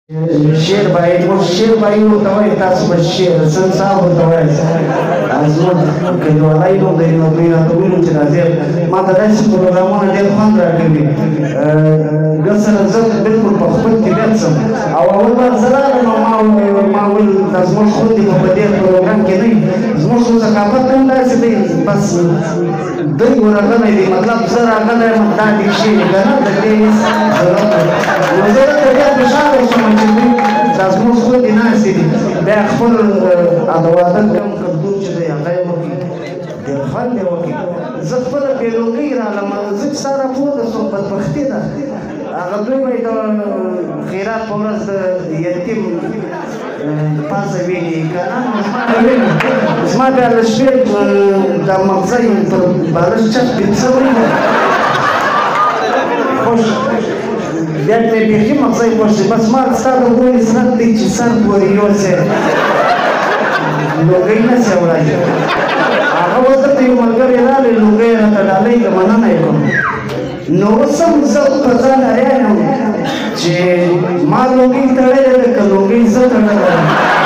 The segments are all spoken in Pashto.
शेर बाई मग शेर बाई होता है तास बस शेर संसार होता है आजमत कहीं लो गई नौकरी ना तो भी नहीं चला दे माता दास प्रोग्राम में डेल फंड रखे भी गसर जब बिल्कुल बखुद की बात सम अवल बार जरा माउल आजमत खुद ही बदे प्रोग्राम के नहीं आजमत को सकाफत करना है सिर्फ बस दही बुरा करने दी मतलब जरा करने मत दादी शेर करना दे नजर तक निशान لازموس خو دي ناس دي بیا خپل ادواتن کم کړو چې د هغه وکی د خان دی وکی زه خپل بیلونګي را لم زه سره پوره سم بدبختی ده هغه دوی به د خیرات په ورځ د یتیم پاسه ویلي کنه زما بیا له شپې د مغزي پر بالښت چت بيڅوي خوش بیا ته بیخي مغزی خوشي بس ما ستا د ګورې سرت دی چې سر پورې یوسې لوګۍ نه سې وړی هغه اوس درته یو ملګری راغلی لوګۍ یې راته ډالۍ که مننه یې کړم نو اوس هم زه په ځان حیران یم چې ما لوګۍ تړلې ده که لوګۍ زه تړلی یم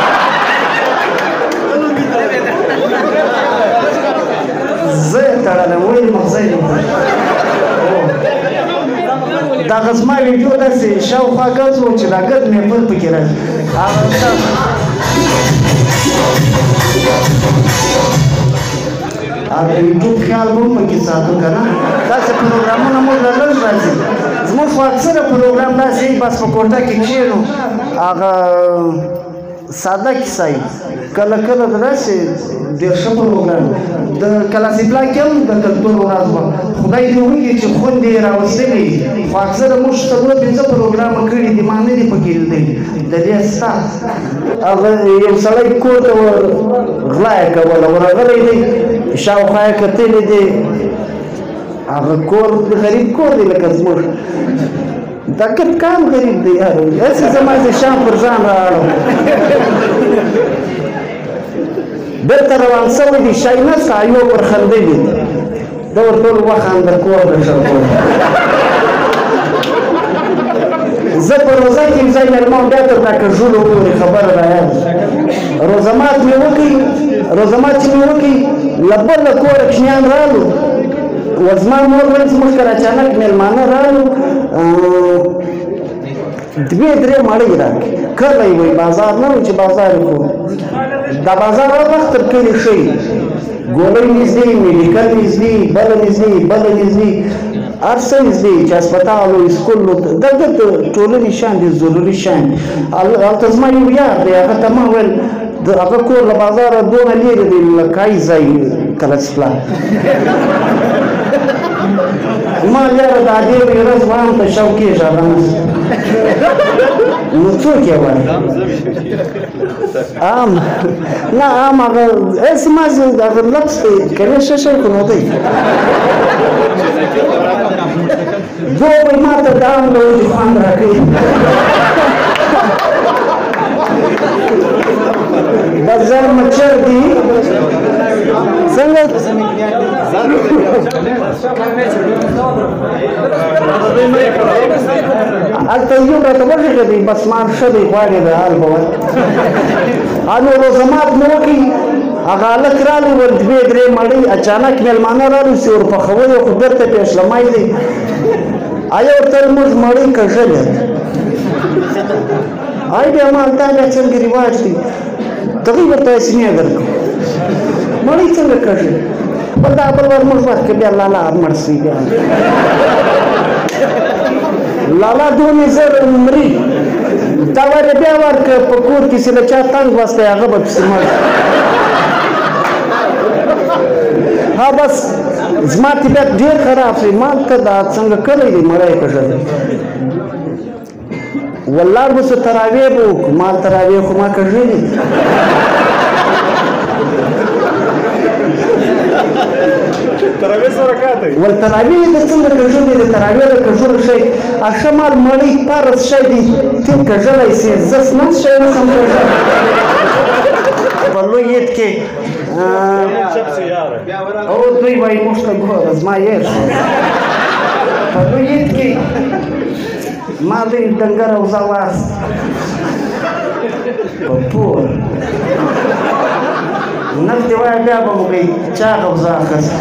زه یې تړلی یم ولې مغزی دی دا غزما ویډیو داسې شاوخوا ګرځ و چې دا ګرد میپل پکې راځي هغه یوټیوب خیال به هم پکې ساتو که نه داسې پروګرامونه موږ له لږ راځي زموږ خو اکثره پروګرام داسې وي بس په کوټه کې کښېنو هغه ساده کیسه وي کله کله داسې ډېر ښه پروګرام د کلاسیکلا کې هم د کلتور ورځ به خدای دې وکړي چې خوند یې راوستلی خو اکثره موږ څلور پنځه پروګرامه کړي دي ما نه دي پکې لیدلي د دې ستا هغه یو سړی کور ته غلا یې کوله ورغلی دی شاوخوا یې کتلي دی هغه کور غریب کور دی لکه زموږ دا کټکان غریب دی یارو هسې زما چې شام پر ځان رااړم بېرته روان سوی دی شی نسته ایو پر خندلي ده ورته ټول وخانده کور د شرکور زه په روزه کې یو ځای مېلمه وم بیا تر دا کژولو پورې خبره رایاد روزمات مې وکړي روزمات چې مې وکړي له بله کوره کوچنیان رالو وزما مور ویل زموږ کره اچانک مېلمانه رالو دوې درې مړۍ راکړي کله یې وایي بازار نه وي چې بازار یې کوو دا بازار هر وخت تر کلي ښه وي ګولۍ نږدې میډیکل نږدې بله نږدې بله نږدې هر څه نږدې چې هسپتال و سکول دا دلته ټولنې شیان دي ضروري شیان هلته زما یو یار دی هغه ته ما ویل د هغه کور له بازاره دونه لرې دی لکه ای ځای کلچپلا ما یاره د ادې یوې ورځ ما هم ته شوق کېږي هغه نو څوک یې وایي عام نه عام هغه هسې ما هغه لفظ دی کنې ښه شی خو نو دی دوی ما ته د عام له وجې خوند راکوي بازار مچر دی څنګه هلته یو راته وغږېدی بس ما ښه دی غواړې د حال به ور نو روزمات مې وکړي هغه هلک رالی ول دوې درې مړۍ اچانک مېلمانه رالو چې ورپخوی خو بېرته پېشلمی دی آیا ورته موږ مړۍ کږلې آی بیا ما هلته بیا څنګه رواج دی دغې ورته اسمې درکړو مړۍ څنګه کږې بل دا بل ور موږ ورکړه بیا لالا مړ سوي بیا لالا دونې زر مري دا ورې بیا ورکړه په کور کې چې د چا تنګ وستی هغه به پسې مړ ها بس زما طبیعت ډېر خراب شي ما ته دا څنګه کلی دی مړی کږلی والله به څه تراویح به وکړو ما تراویح خو ما کږلي ول تراویح د څنګه کږلي د تراویح د کږلو شی اشمال مړی پارس شی دی ته کږلی سي زس نه شی نسم کږلی په لوی عید کې او دوی وایي موږ ته ګوره زما یې په لوی عید کې ما دوی ډنګر اوزه واست په پور نفت دې وایه بیا به مو کوي چاغ اوزه اخیست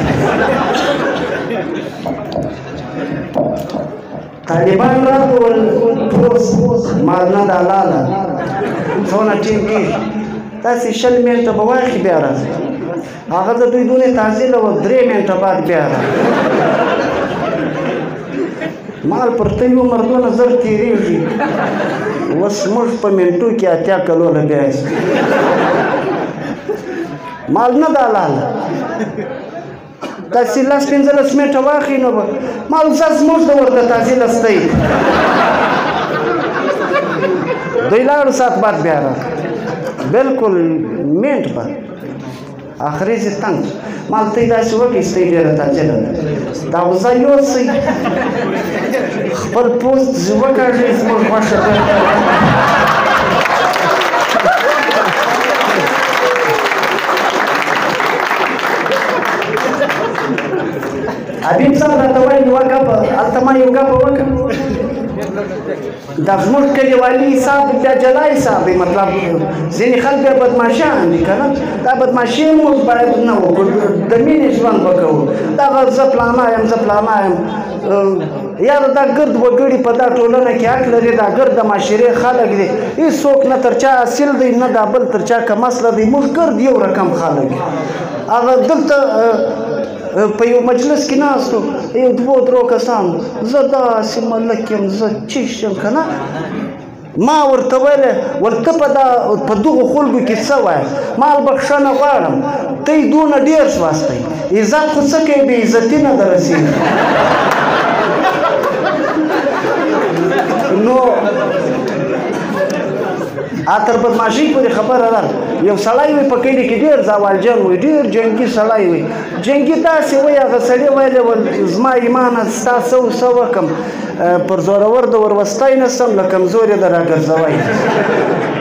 طالبان راغلل پوست مالنه د حلاله څونه ټیم کېږي داسې 20 منټه به واخلي بیا راځي هغه د دوی دونې تعزیله وه 3 منټه بعد بیا راځي مال پر تیو عمر دونه زر تېرېږي اوس موږ په منټو کې 80 کلونه بیا یو مال نه د حلاله داسې 10-15 منټه واخلي نو به مال زه زموږ د ورته تعزیله ستی دوی لاړو ساعت بعد بیا راغله بالکل منټ بعد آخري زه تنګ مال ته یې داسې وکړئ ستی ډېره تعجله ده دا اوزه یوسئ خپل پوست وکاږئ زموږ غوښه حبیب صاحب راته وایي یوه ګپه هلته ما یو ګپه وکړه دا زموږ کلیوالي حساب بیا جلا حساب دی مطلب ځینې خلک بیا بدماشان دي که نه دا بدماشي موږ باید نه وکړو د مینې ژوند به کوو دغه زه فلانا یم زه فلانا یم یاره دا ګرد وګړي په دا ټولنه کې حق لري دا ګرد د معاشرې خلک دي هېڅوک نه تر چا اصیل دی نه دا بل تر چا کم اصله دی موږ ګرد یو رقم خلک هغه دلته په یو مجلس کې ناست وو یو 2-3 کسان زه داسې ملک یم زه چیش یم که نه ما ورته ویلې ورته په دغو خلکو کې څه وایه مال بخښنه غواړم ته یې دونه ډېر شواستئ عزت خو څه کوي بې عزتي نه در رسېږي نو تر بدماشۍ پورې خبره ده یو سړی وي په کلي کې ډېر زوالجن وي ډېر جنګي سړی وي جنګي داسې وایي هغه سړي ویلی ول زما ایمانه ستا څه وکړم پر زورور د وروستی نه سم له کمزورې د راګرځوی